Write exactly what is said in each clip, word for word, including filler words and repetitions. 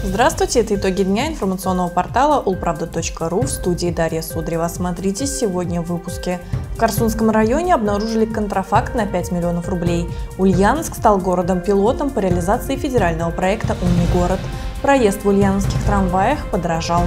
Здравствуйте, это итоги дня информационного портала улправда точка ру, в студии Дарья Судрева. Смотрите сегодня в выпуске. В Корсунском районе обнаружили контрафакт на пять миллионов рублей. Ульяновск стал городом-пилотом по реализации федерального проекта «Умный город». Проезд в ульяновских трамваях подорожал.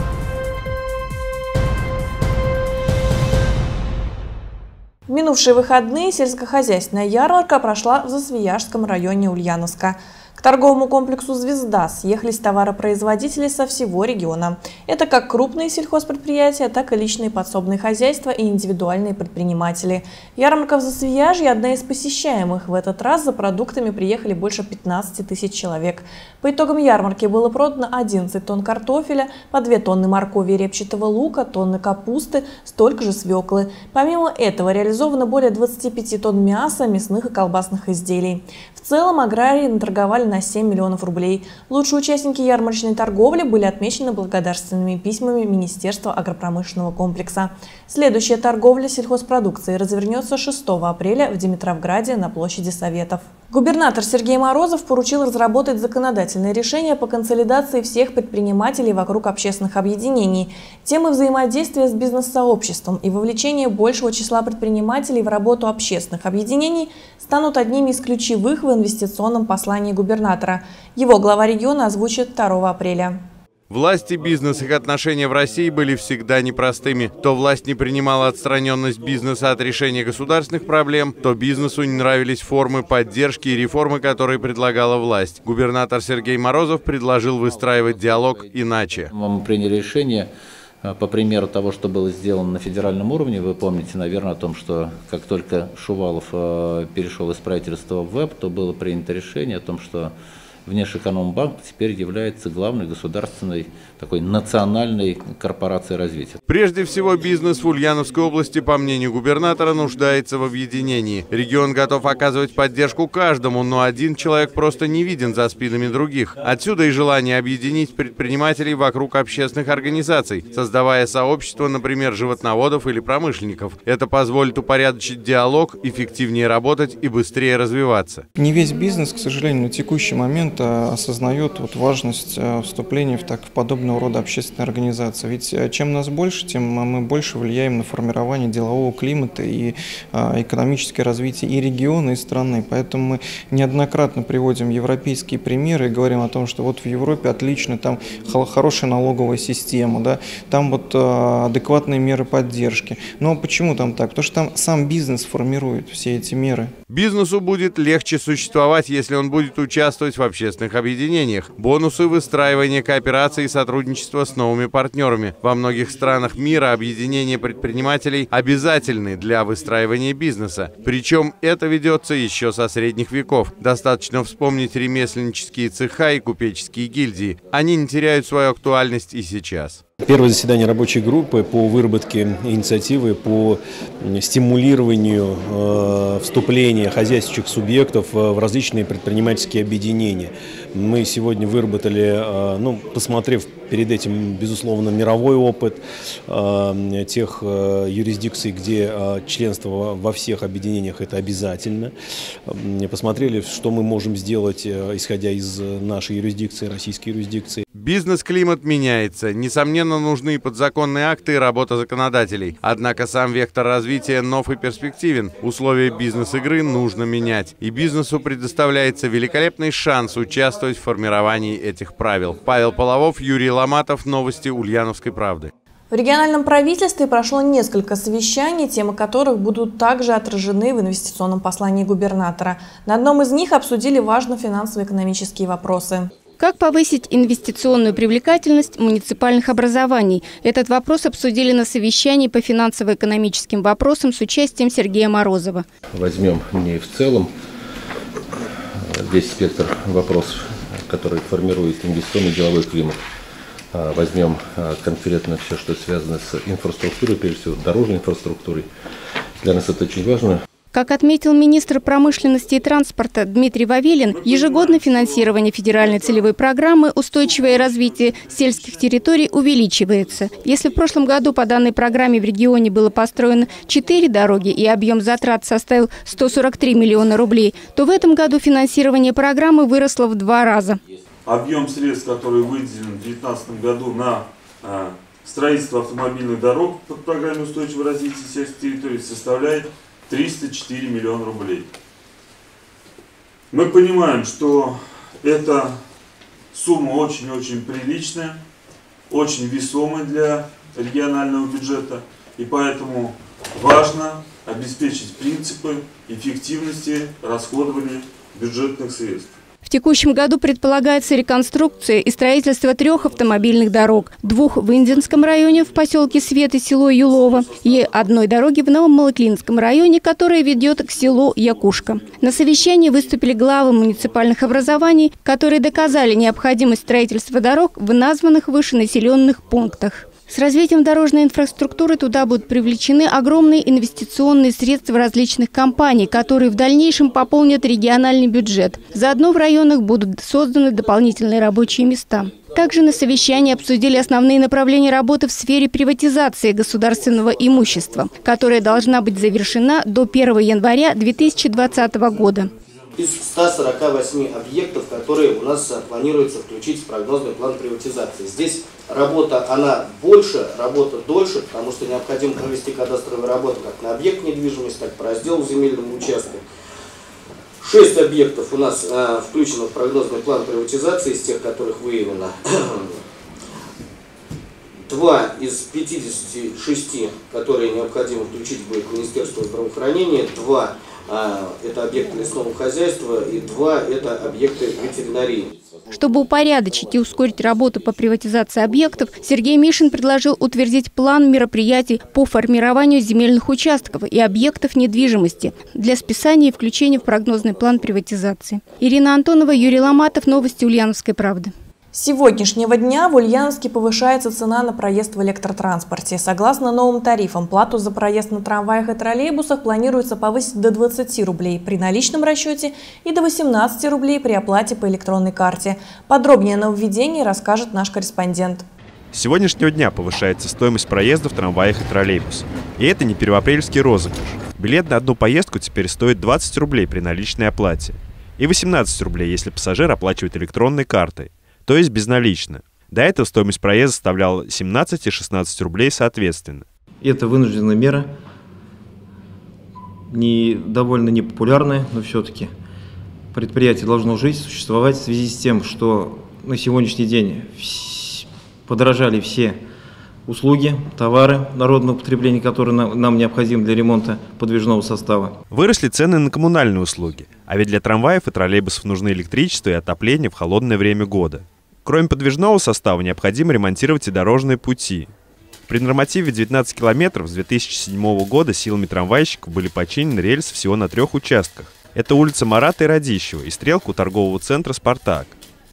В минувшие выходные сельскохозяйственная ярмарка прошла в Засвияжском районе Ульяновска. К торговому комплексу «Звезда» съехались товаропроизводители со всего региона. Это как крупные сельхозпредприятия, так и личные подсобные хозяйства и индивидуальные предприниматели. Ярмарка в Засвияжье – одна из посещаемых. В этот раз за продуктами приехали больше пятнадцати тысяч человек. По итогам ярмарки было продано одиннадцать тонн картофеля, по две тонны моркови и репчатого лука, тонны капусты, столько же свеклы. Помимо этого реализовано более двадцати пяти тонн мяса, мясных и колбасных изделий. В целом аграрии наторговали на семь миллионов рублей. Лучшие участники ярмарочной торговли были отмечены благодарственными письмами Министерства агропромышленного комплекса. Следующая торговля сельхозпродукцией развернется шестого апреля в Димитровграде на площади Советов. Губернатор Сергей Морозов поручил разработать законодательное решение по консолидации всех предпринимателей вокруг общественных объединений. Темы взаимодействия с бизнес-сообществом и вовлечения большего числа предпринимателей в работу общественных объединений станут одними из ключевых в инвестиционном послании губернатора. Его глава региона озвучит второго апреля. Власть и бизнес, их отношения в России были всегда непростыми. То власть не принимала отстраненность бизнеса от решения государственных проблем, то бизнесу не нравились формы поддержки и реформы, которые предлагала власть. Губернатор Сергей Морозов предложил выстраивать диалог иначе. Мы приняли решение по примеру того, что было сделано на федеральном уровне. Вы помните, наверное, о том, что как только Шувалов перешел из правительства в ВЭБ, то было принято решение о том, что Внешэкономбанк теперь является главной государственной, такой национальной корпорацией развития. Прежде всего, бизнес в Ульяновской области, по мнению губернатора, нуждается в объединении. Регион готов оказывать поддержку каждому, но один человек просто не виден за спинами других. Отсюда и желание объединить предпринимателей вокруг общественных организаций, создавая сообщество, например, животноводов или промышленников. Это позволит упорядочить диалог, эффективнее работать и быстрее развиваться. Не весь бизнес, к сожалению, на текущий момент осознает вот важность вступления в, так, в подобного рода общественные организации. Ведь чем нас больше, тем мы больше влияем на формирование делового климата и а, экономическое развитие и региона, и страны. Поэтому мы неоднократно приводим европейские примеры и говорим о том, что вот в Европе отлично, там хорошая налоговая система, да, там вот а, адекватные меры поддержки. Но почему там так? Потому что там сам бизнес формирует все эти меры. Бизнесу будет легче существовать, если он будет участвовать в общественных объединениях. Бонусы выстраивания кооперации и сотрудничества с новыми партнерами. Во многих странах мира объединения предпринимателей обязательны для выстраивания бизнеса. Причем это ведется еще со средних веков. Достаточно вспомнить ремесленнические цеха и купеческие гильдии. Они не теряют свою актуальность и сейчас. Первое заседание рабочей группы по выработке инициативы по стимулированию э, вступления хозяйствующих субъектов в различные предпринимательские объединения. Мы сегодня выработали, э, ну, посмотрев перед этим, безусловно, мировой опыт э, тех э, юрисдикций, где э, членство во всех объединениях это обязательно. Э, посмотрели, что мы можем сделать, э, исходя из нашей юрисдикции, российской юрисдикции. Бизнес-климат меняется. Несомненно, нужны подзаконные акты и работа законодателей. Однако сам вектор развития нов и перспективен. Условия бизнес-игры нужно менять. И бизнесу предоставляется великолепный шанс участвовать в формировании этих правил. Павел Половов, Юрий Ломатов. Новости Ульяновской правды. В региональном правительстве прошло несколько совещаний, темы которых будут также отражены в инвестиционном послании губернатора. На одном из них обсудили важные финансово-экономические вопросы. Как повысить инвестиционную привлекательность муниципальных образований? Этот вопрос обсудили на совещании по финансово-экономическим вопросам с участием Сергея Морозова. Возьмем не в целом весь спектр вопросов, которые формирует инвестиционный деловой климат. Возьмем конкретно все, что связано с инфраструктурой, прежде всего дорожной инфраструктурой. Для нас это очень важно. Как отметил министр промышленности и транспорта Дмитрий Вавилин, ежегодно финансирование федеральной целевой программы «Устойчивое развитие сельских территорий» увеличивается. Если в прошлом году по данной программе в регионе было построено четыре дороги и объем затрат составил сто сорок три миллиона рублей, то в этом году финансирование программы выросло в два раза. объем средств, который выделен в две тысячи девятнадцатом году на а, строительство автомобильных дорог по программе устойчивого развития сельских территорий, составляет триста четыре миллиона рублей. Мы понимаем, что эта сумма очень-очень приличная, очень весомая для регионального бюджета, и поэтому важно обеспечить принципы эффективности расходования бюджетных средств. В текущем году предполагается реконструкция и строительство трех автомобильных дорог. Двух в Индинском районе в поселке Свет и село Юлово и одной дороги в Новомалыклинском районе, которая ведет к селу Якушка. На совещании выступили главы муниципальных образований, которые доказали необходимость строительства дорог в названных выше населенных пунктах. С развитием дорожной инфраструктуры туда будут привлечены огромные инвестиционные средства различных компаний, которые в дальнейшем пополнят региональный бюджет. Заодно в районах будут созданы дополнительные рабочие места. Также на совещании обсудили основные направления работы в сфере приватизации государственного имущества, которая должна быть завершена до первого января две тысячи двадцатого года. Из ста сорока восьми объектов, которые у нас планируется включить в прогнозный план приватизации. Здесь работа, она больше, работа дольше, потому что необходимо провести кадастровые работы как на объект недвижимости, так и по разделу земельного участка. Шесть объектов у нас а, включено в прогнозный план приватизации, из тех, которых выявлено. Два из пятидесяти шести, которые необходимо включить будет в Министерство здравоохранения, два это объекты лесного хозяйства и два это объекты ветеринарии. Чтобы упорядочить и ускорить работу по приватизации объектов, Сергей Мишин предложил утвердить план мероприятий по формированию земельных участков и объектов недвижимости для списания и включения в прогнозный план приватизации. Ирина Антонова, Юрий Ломатов. Новости Ульяновской правды. С сегодняшнего дня в Ульяновске повышается цена на проезд в электротранспорте. Согласно новым тарифам, плату за проезд на трамваях и троллейбусах планируется повысить до двадцати рублей при наличном расчете и до восемнадцати рублей при оплате по электронной карте. Подробнее о нововведении расскажет наш корреспондент. С сегодняшнего дня повышается стоимость проезда в трамваях и троллейбусах. И это не первоапрельский розыгрыш. Билет на одну поездку теперь стоит двадцать рублей при наличной оплате и восемнадцать рублей, если пассажир оплачивает электронной картой, то есть безналично. До этого стоимость проезда составляла семнадцать и шестнадцать рублей соответственно. Это вынужденная мера, не, довольно непопулярная, но все-таки предприятие должно жить, существовать в связи с тем, что на сегодняшний день подорожали все услуги, товары народного потребления, которые нам, нам необходимы для ремонта подвижного состава. Выросли цены на коммунальные услуги, а ведь для трамваев и троллейбусов нужны электричество и отопление в холодное время года. Кроме подвижного состава, необходимо ремонтировать и дорожные пути. При нормативе девятнадцать километров с две тысячи седьмого года силами трамвайщиков были починены рельсы всего на трех участках. Это улица Марата и Радищева и стрелка у торгового центра «Спартак».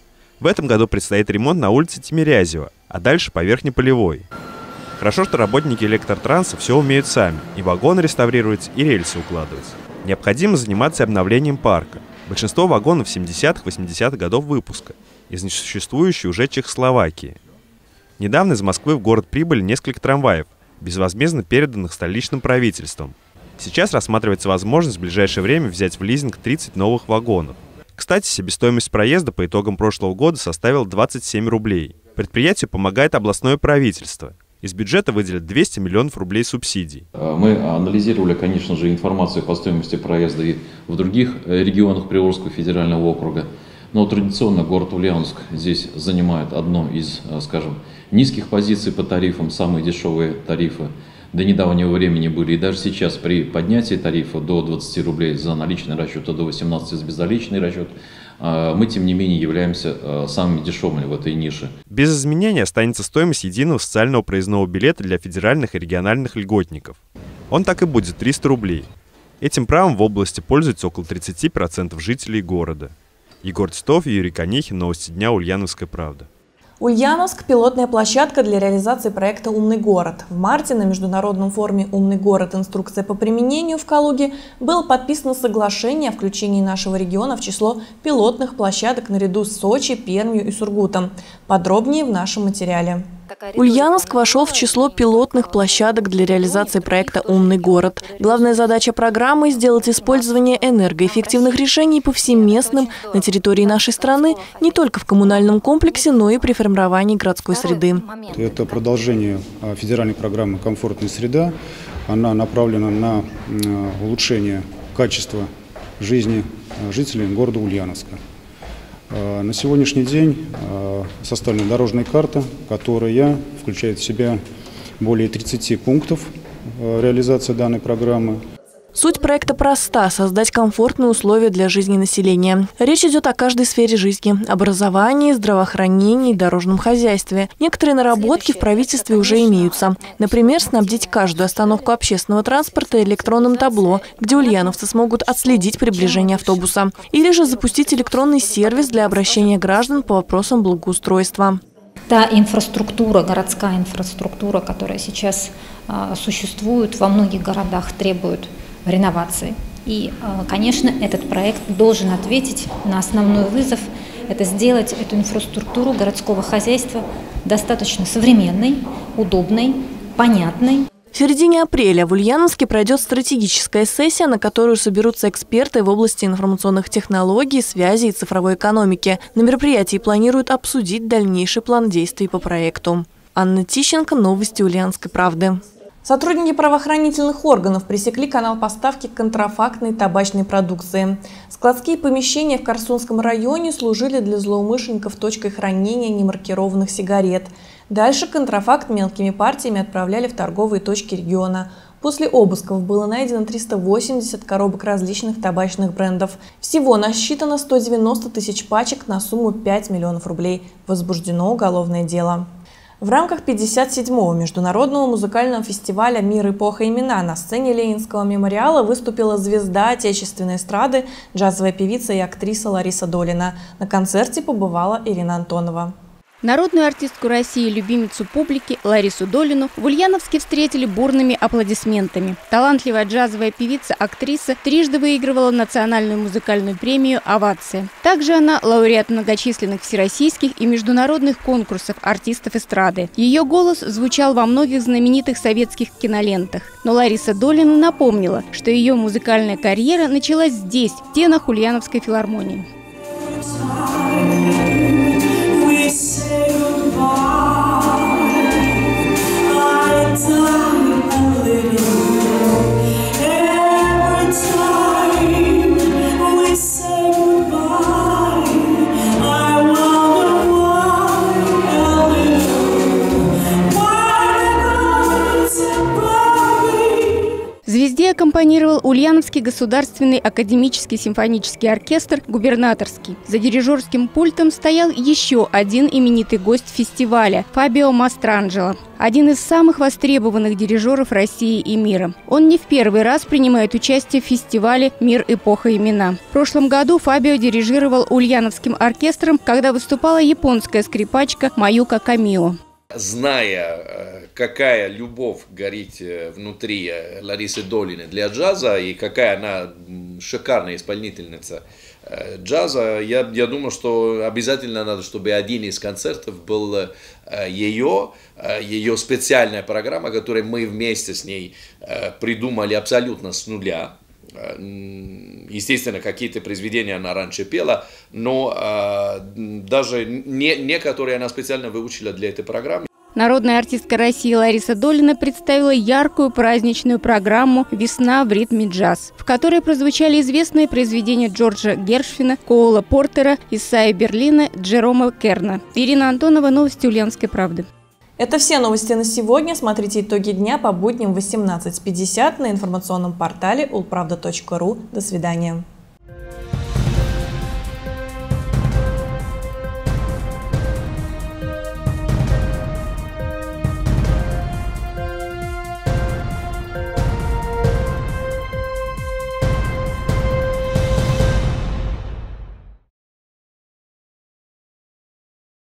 В этом году предстоит ремонт на улице Тимирязева, а дальше по Верхнеполевой. Хорошо, что работники электротранса все умеют сами, и вагоны реставрировать, и рельсы укладывать. Необходимо заниматься обновлением парка. Большинство вагонов семидесятых-восьмидесятых годов выпуска, из несуществующей уже Чехословакии. Недавно из Москвы в город прибыли несколько трамваев, безвозмездно переданных столичным правительством. Сейчас рассматривается возможность в ближайшее время взять в лизинг тридцать новых вагонов. Кстати, себестоимость проезда по итогам прошлого года составила двадцать семь рублей. Предприятию помогает областное правительство. Из бюджета выделят двести миллионов рублей субсидий. Мы анализировали, конечно же, информацию по стоимости проезда и в других регионах Приволжского федерального округа. Но традиционно город Ульяновск здесь занимает одну из, скажем, низких позиций по тарифам. Самые дешевые тарифы до недавнего времени были. И даже сейчас при поднятии тарифа до двадцати рублей за наличный расчет, а до восемнадцати за безналичный расчет, мы, тем не менее, являемся самыми дешевыми в этой нише. Без изменений останется стоимость единого социального проездного билета для федеральных и региональных льготников. Он так и будет триста рублей. Этим правом в области пользуются около тридцати процентов жителей города. Егор Титов, Юрий Конихин. Новости дня. Ульяновская правда. Ульяновск – пилотная площадка для реализации проекта «Умный город». В марте на международном форуме «Умный город. Инструкция по применению» в Калуге было подписано соглашение о включении нашего региона в число пилотных площадок наряду с Сочи, Пермью и Сургутом. Подробнее в нашем материале. Ульяновск вошел в число пилотных площадок для реализации проекта «Умный город». Главная задача программы – сделать использование энергоэффективных решений повсеместным на территории нашей страны не только в коммунальном комплексе, но и при формировании городской среды. Это продолжение федеральной программы «Комфортная среда». Она направлена на улучшение качества жизни жителей города Ульяновска. На сегодняшний день составлена дорожная карта, которая включает в себя более тридцати пунктов реализации данной программы. Суть проекта проста – создать комфортные условия для жизни населения. Речь идет о каждой сфере жизни – образовании, здравоохранении, дорожном хозяйстве. Некоторые наработки в правительстве уже имеются. Например, снабдить каждую остановку общественного транспорта электронным табло, где ульяновцы смогут отследить приближение автобуса. Или же запустить электронный сервис для обращения граждан по вопросам благоустройства. Та инфраструктура, городская инфраструктура, которая сейчас э, существует во многих городах, требует реновации. И, конечно, этот проект должен ответить на основной вызов – это сделать эту инфраструктуру городского хозяйства достаточно современной, удобной, понятной. В середине апреля в Ульяновске пройдет стратегическая сессия, на которую соберутся эксперты в области информационных технологий, связи и цифровой экономики. На мероприятии планируют обсудить дальнейший план действий по проекту. Анна Тищенко, новости Ульяновской правды. Сотрудники правоохранительных органов пресекли канал поставки контрафактной табачной продукции. Складские помещения в Корсунском районе служили для злоумышленников точкой хранения немаркированных сигарет. Дальше контрафакт мелкими партиями отправляли в торговые точки региона. После обысков было найдено триста восемьдесят коробок различных табачных брендов. Всего насчитано сто девяносто тысяч пачек на сумму пять миллионов рублей. Возбуждено уголовное дело. В рамках пятьдесят седьмого международного музыкального фестиваля «Мир, эпоха, имена» на сцене Ленинского мемориала выступила звезда отечественной эстрады, джазовая певица и актриса Лариса Долина. На концерте побывала Ирина Антонова. Народную артистку России, любимицу публики Ларису Долину в Ульяновске встретили бурными аплодисментами. Талантливая джазовая певица, актриса трижды выигрывала национальную музыкальную премию «Овация». Также она лауреат многочисленных всероссийских и международных конкурсов артистов эстрады. Ее голос звучал во многих знаменитых советских кинолентах. Но Лариса Долина напомнила, что ее музыкальная карьера началась здесь, в стенах Ульяновской филармонии. Звезде аккомпанировал Ульяновский государственный академический симфонический оркестр «Губернаторский». За дирижерским пультом стоял еще один именитый гость фестиваля – Фабио Мастранджело, один из самых востребованных дирижеров России и мира. Он не в первый раз принимает участие в фестивале «Мир, эпоха, имена». В прошлом году Фабио дирижировал Ульяновским оркестром, когда выступала японская скрипачка Маюка Камио. Зная, какая любовь горит внутри Ларисы Долины для джаза и какая она шикарная исполнительница джаза, я, я думаю, что обязательно надо, чтобы один из концертов был ее, ее специальная программа, которую мы вместе с ней придумали абсолютно с нуля. Естественно, какие-то произведения она раньше пела, но э, даже не, некоторые она специально выучила для этой программы. Народная артистка России Лариса Долина представила яркую праздничную программу «Весна в ритме джаз», в которой прозвучали известные произведения Джорджа Гершвина, Коула Портера, Исайи Берлина, Джерома Керна. Ирина Антонова, новости Ульяновской правды. Это все новости на сегодня. Смотрите итоги дня по будням в восемнадцать пятьдесят на информационном портале улправда точка ру. До свидания.